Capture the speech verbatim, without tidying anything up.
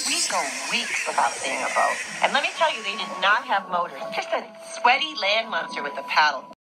We go weeks without seeing a boat. And let me tell you, they did not have motors. Just a sweaty land monster with a paddle.